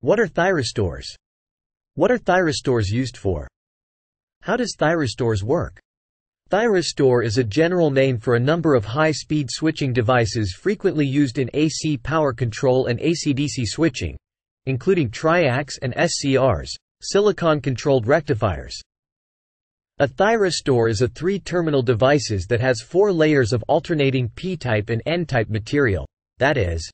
What are thyristors? What are thyristors used for? How does thyristors work? Thyristor is a general name for a number of high-speed switching devices frequently used in AC power control and AC-DC switching, including TRIACs and SCRs, silicon-controlled rectifiers. A thyristor is a three-terminal device that has four layers of alternating P-type and N-type material, that is,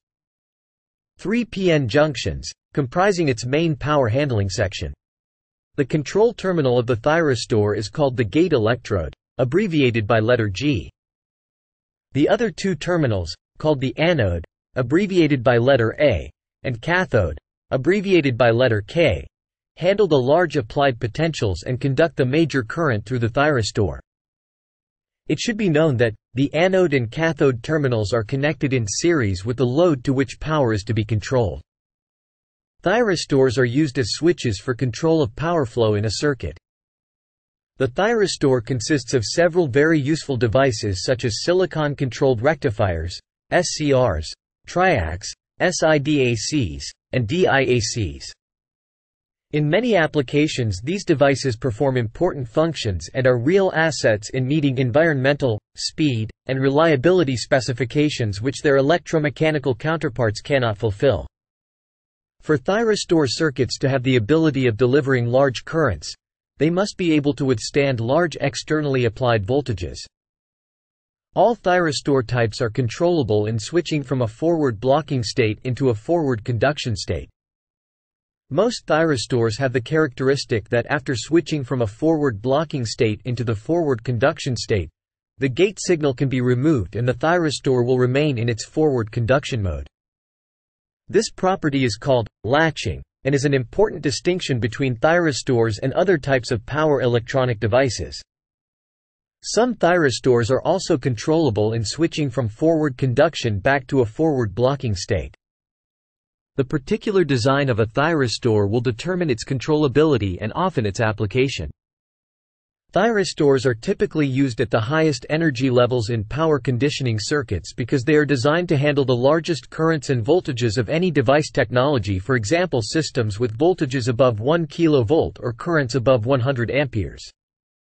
3 PN junctions, comprising its main power handling section. The control terminal of the thyristor is called the gate electrode, abbreviated by letter G. The other two terminals, called the anode, abbreviated by letter A, and cathode, abbreviated by letter K, handle the large applied potentials and conduct the major current through the thyristor. It should be known that the anode and cathode terminals are connected in series with the load to which power is to be controlled. Thyristors are used as switches for control of power flow in a circuit. The thyristor consists of several very useful devices such as silicon-controlled rectifiers, SCRs, TRIACs, SIDACs, and DIACs. In many applications, these devices perform important functions and are real assets in meeting environmental, speed, and reliability specifications which their electromechanical counterparts cannot fulfill. For thyristor circuits to have the ability of delivering large currents, they must be able to withstand large externally applied voltages. All thyristor types are controllable in switching from a forward blocking state into a forward conduction state. Most thyristors have the characteristic that after switching from a forward blocking state into the forward conduction state, the gate signal can be removed and the thyristor will remain in its forward conduction mode. This property is called latching, and is an important distinction between thyristors and other types of power electronic devices. Some thyristors are also controllable in switching from forward conduction back to a forward blocking state. The particular design of a thyristor will determine its controllability and often its application. Thyristors are typically used at the highest energy levels in power conditioning circuits because they are designed to handle the largest currents and voltages of any device technology, for example systems with voltages above 1 kV or currents above 100 amperes.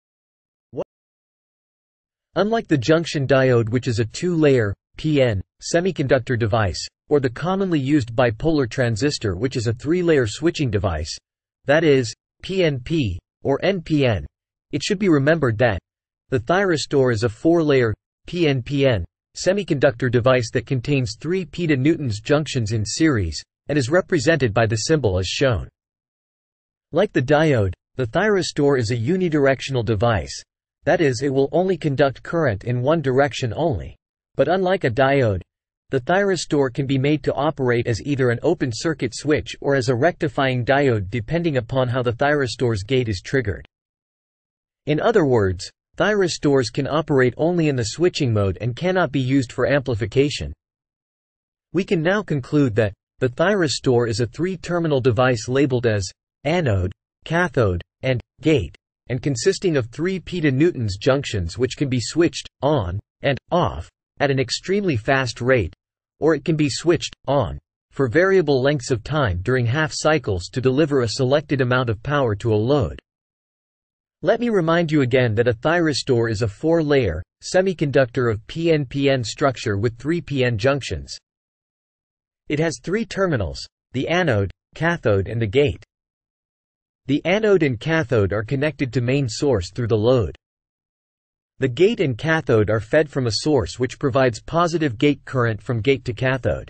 Unlike the junction diode, which is a two-layer, PN, semiconductor device, or the commonly used bipolar transistor, which is a three-layer switching device, that is, PNP, or NPN, it should be remembered that the thyristor is a four-layer, PNPN, semiconductor device that contains 3 pN junctions in series, and is represented by the symbol as shown. Like the diode, the thyristor is a unidirectional device, that is, it will only conduct current in one direction only. But unlike a diode, the thyristor can be made to operate as either an open circuit switch or as a rectifying diode depending upon how the thyristor's gate is triggered. In other words, thyristors can operate only in the switching mode and cannot be used for amplification. We can now conclude that the thyristor is a three-terminal device labeled as anode, cathode, and gate, and consisting of 3 pN junctions which can be switched on and off at an extremely fast rate, or it can be switched on for variable lengths of time during half cycles to deliver a selected amount of power to a load. Let me remind you again that a thyristor is a four-layer, semiconductor of PNPN structure with 3 PN junctions. It has 3 terminals, the anode, cathode and the gate. The anode and cathode are connected to main source through the load. The gate and cathode are fed from a source which provides positive gate current from gate to cathode.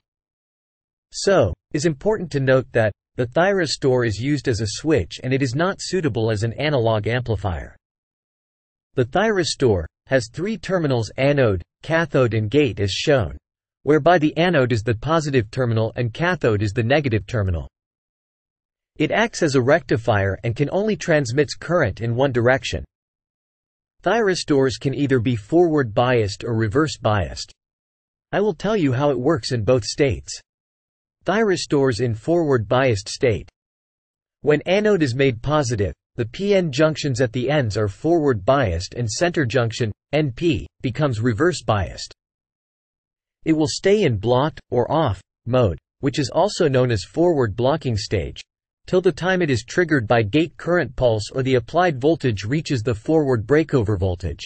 So, it is important to note that the thyristor is used as a switch and it is not suitable as an analog amplifier. The thyristor has 3 terminals, anode, cathode and gate as shown, whereby the anode is the positive terminal and cathode is the negative terminal. It acts as a rectifier and can only transmit current in one direction. Thyristors can either be forward biased or reverse biased. I will tell you how it works in both states. Thyristors in forward biased state. When anode is made positive, the PN junctions at the ends are forward biased and center junction, NP, becomes reverse biased. It will stay in blocked or off mode, which is also known as forward blocking stage, till the time it is triggered by gate current pulse or the applied voltage reaches the forward breakover voltage.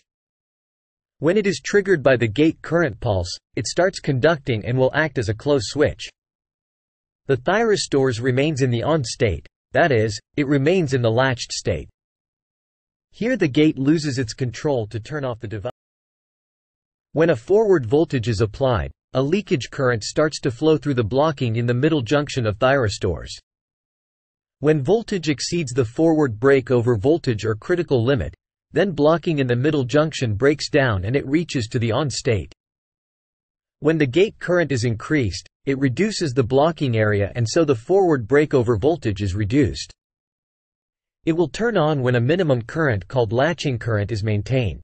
When it is triggered by the gate current pulse, it starts conducting and will act as a close switch. The thyristors remains in the on state, that is, it remains in the latched state. Here the gate loses its control to turn off the device. When a forward voltage is applied, a leakage current starts to flow through the blocking in the middle junction of thyristors. When voltage exceeds the forward breakover voltage or critical limit, then blocking in the middle junction breaks down and it reaches to the on state. When the gate current is increased, it reduces the blocking area and so the forward breakover voltage is reduced. It will turn on when a minimum current called latching current is maintained.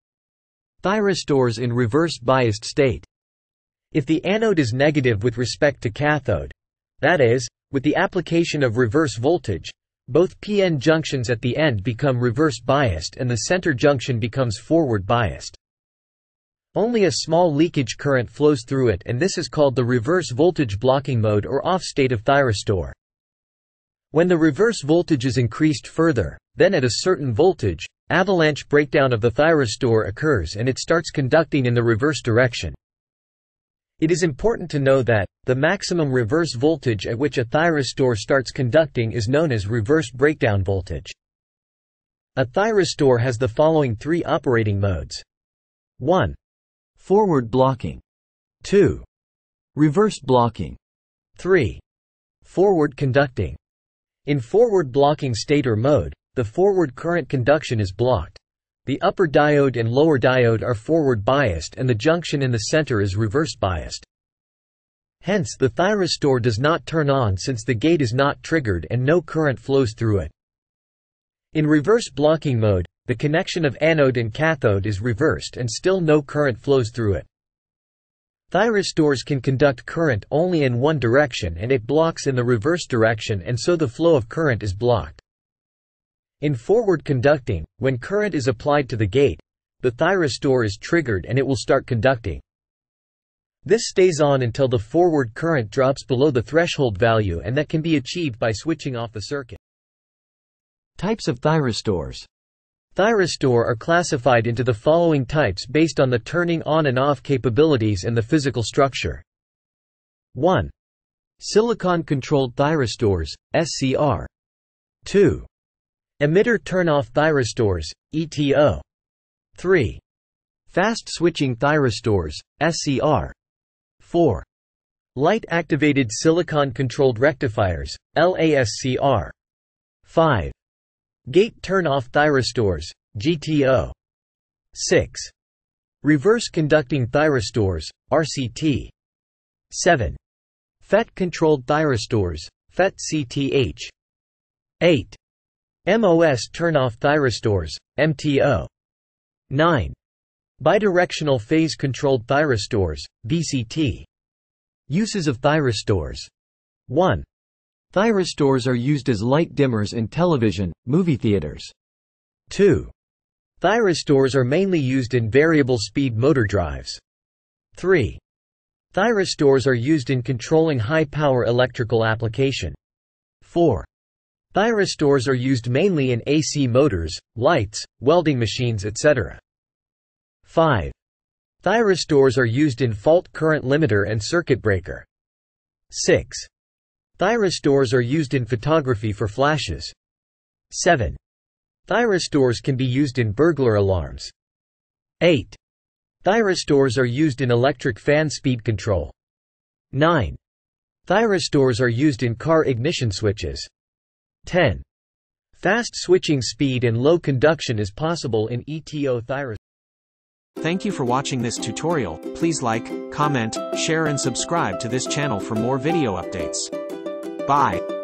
Thyristors in reverse biased state. If the anode is negative with respect to cathode, that is, with the application of reverse voltage, both PN junctions at the end become reverse biased and the center junction becomes forward biased. Only a small leakage current flows through it and this is called the reverse voltage blocking mode or off state of thyristor. When the reverse voltage is increased further, then at a certain voltage, avalanche breakdown of the thyristor occurs and it starts conducting in the reverse direction. It is important to know that the maximum reverse voltage at which a thyristor starts conducting is known as reverse breakdown voltage. A thyristor has the following three operating modes. 1. Forward blocking. 2. Reverse blocking. 3. Forward conducting. In forward blocking state or mode, the forward current conduction is blocked. The upper diode and lower diode are forward biased and the junction in the center is reverse biased. Hence the thyristor does not turn on since the gate is not triggered and no current flows through it. In reverse blocking mode, the connection of anode and cathode is reversed and still no current flows through it. Thyristors can conduct current only in one direction and it blocks in the reverse direction and so the flow of current is blocked. In forward conducting, when current is applied to the gate, the thyristor is triggered and it will start conducting. This stays on until the forward current drops below the threshold value and that can be achieved by switching off the circuit. Types of thyristors. Thyristor are classified into the following types based on the turning on and off capabilities and the physical structure. 1. Silicon-controlled thyristors, SCR. 2. Emitter turn-off thyristors, ETO. 3. Fast-switching thyristors, SCR. 4. Light-activated silicon-controlled rectifiers, LASCR. 5. Gate turn-off thyristors, GTO. 6. Reverse conducting thyristors, RCT. 7. FET-controlled thyristors, FET-CTH. 8. MOS turn-off thyristors, MTO. 9. Bidirectional phase-controlled thyristors, BCT. Uses of thyristors. 1. Thyristors are used as light dimmers in television, movie theaters. 2. Thyristors are mainly used in variable speed motor drives. 3. Thyristors are used in controlling high-power electrical application. 4. Thyristors are used mainly in AC motors, lights, welding machines etc. 5. Thyristors are used in fault current limiter and circuit breaker. 6. Thyristors are used in photography for flashes. 7. Thyristors can be used in burglar alarms. 8. Thyristors are used in electric fan speed control. 9. Thyristors are used in car ignition switches. 10. Fast switching speed and low conduction is possible in ETO thyristors. Thank you for watching this tutorial. Please like, comment, share and subscribe to this channel for more video updates. Bye.